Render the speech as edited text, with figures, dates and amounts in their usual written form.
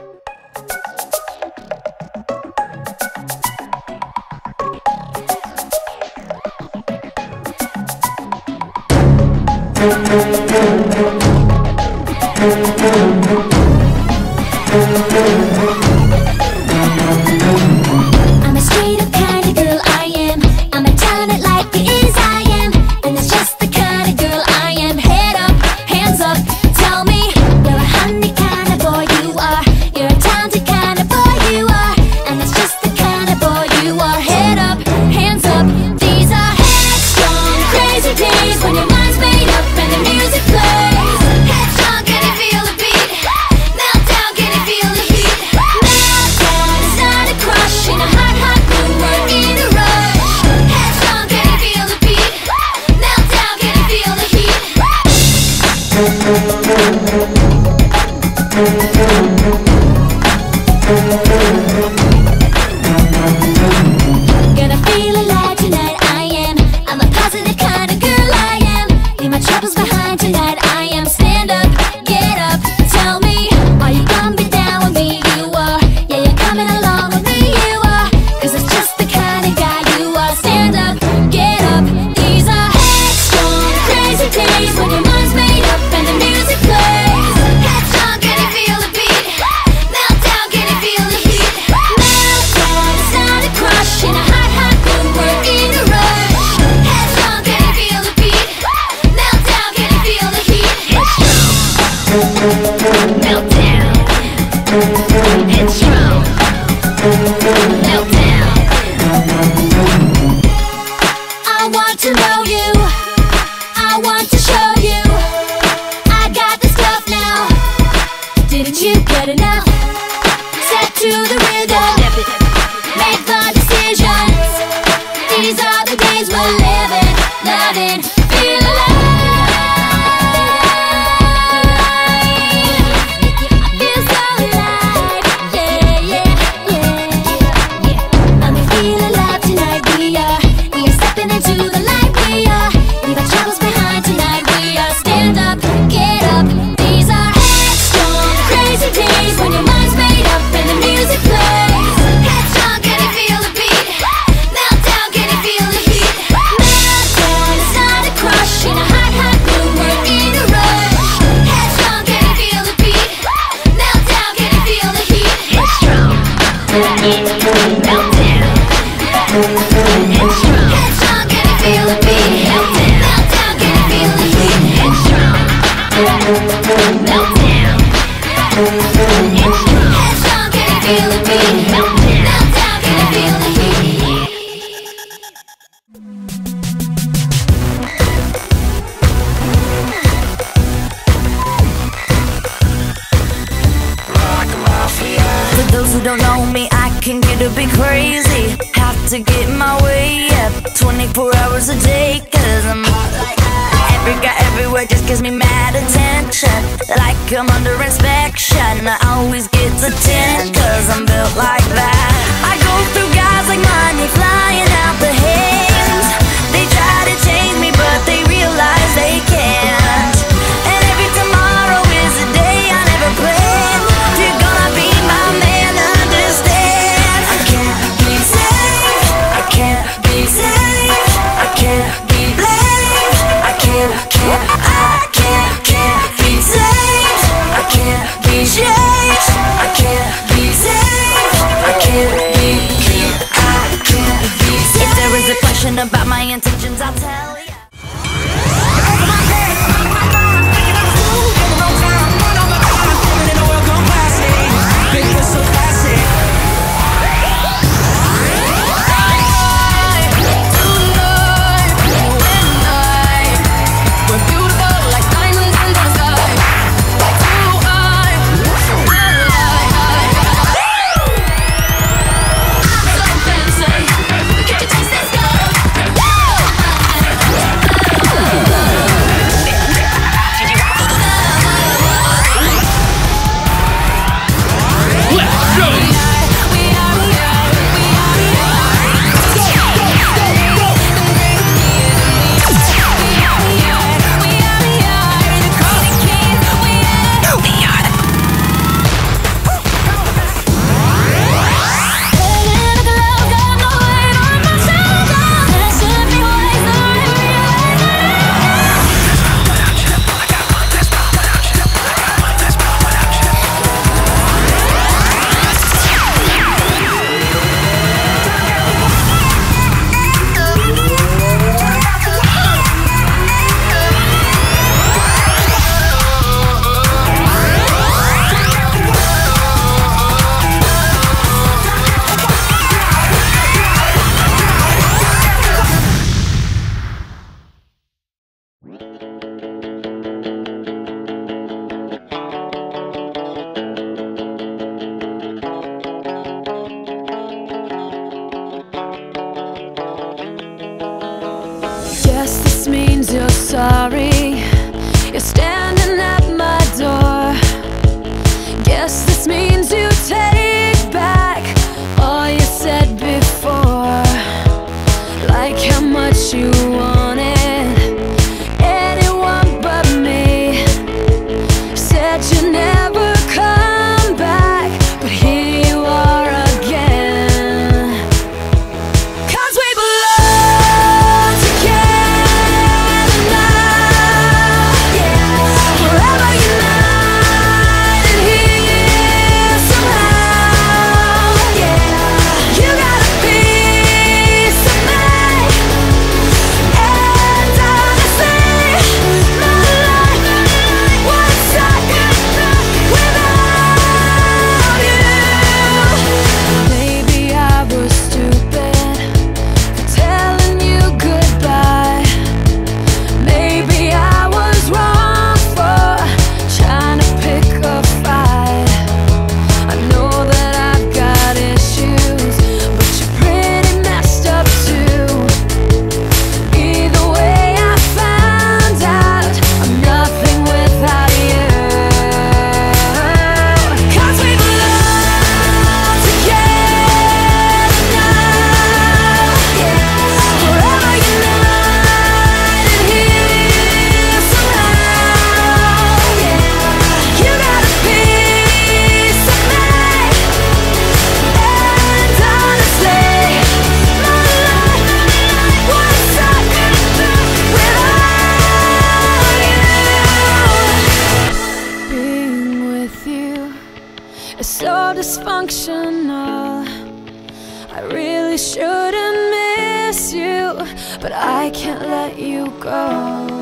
I'm a straight up kind of girl, I am. I'm a talent like it is, I am. And that's just the kind of girl I am. Head up, hands up, tell me you're a honey kind of boy you are. You're a talented kind of boy you are. And that's just the kind of boy you are. Head up, hands up, these are headstrong, crazy days when your mind's made up and the music plays. Headstrong, can you feel the beat? Meltdown, can you feel the heat? Meltdown, it's not a crush in a hot, hot room, we're in a rush. Headstrong, can you feel the beat? Meltdown, can you feel the heat? Gonna feel alive tonight, I am. I'm a positive kind of girl, I am. Leave my troubles behind tonight, I am. Stand up, get up, tell me, are you gonna be down with me? You are, yeah, you're coming along with me, you are. Cause it's just the kind of guy you are. Stand up, get up, these are headstrong, crazy days when your mind's made up and the music plays. Headstrong, can you feel the beat? Meltdown, can you feel the heat? Meltdown, it's not a crush in a hot, hot room, we're in a rush. Headstrong, can you feel the beat? Meltdown, can you feel the heat? Meltdown. Headstrong. Meltdown. I want to know you. I want to show you. I got the stuff now. Didn't you get enough? Step to the rhythm. Make the decisions. These are the days we're living, loving, feel alive. Feel so alive, yeah, yeah, yeah. I'm feel alive tonight, we are stepping into the light, we are. Leave our troubles behind tonight, we are. Stand up, get up, these are headstrong, crazy days when your mind's made up and the music plays. Headstrong, can you feel the beat? Meltdown, can you feel the heat? Meltdown, it's not a crush in a hot, hot room, we're in a rush. Headstrong, can you feel the beat? Meltdown, can you feel the heat? Headstrong, meltdown. Headstrong, can you feel the beat? Meltdown, can you feel the heat? Headstrong, meltdown. Headstrong, can you feel the beat? Meltdown, can you feel the heat? For those who don't know me, I can get a bit crazy. Have to get my way up 24 hours a day, cause I'm hot like that. Every guy everywhere just gives me mad attention. Like I'm under inspection, I always get the 10, cause I'm built like that. I go through guys like money flying out the hands. They try to change me but they realize they can't. And every tomorrow is a day I never planned. If you're gonna be my man, understand. I can't be safe, I can't be safe, I can't be blamed. I can't be safe, I can't be sure. You're standing at my door. Guess this means you take back all you said before. Like how much you wanted anyone but me. Said you never come back, but here you are again. 'Cause we belong together now, yeah. Forever united here somehow, yeah. You got a piece of me, and honestly, my life would suck without you. Maybe I was stupid for telling you goodbye. Maybe I was wrong for trying to pick a fight. I know that I've got issues, but you're pretty messed up too. Either way, I found out I'm nothing without you. 'Cause we belong together now, yeah. Forever united here somehow, yeah. You got a piece of me, and honestly, my life would suck without you. Being with you is so dysfunctional. I really shouldn't miss you, but I can't let you go.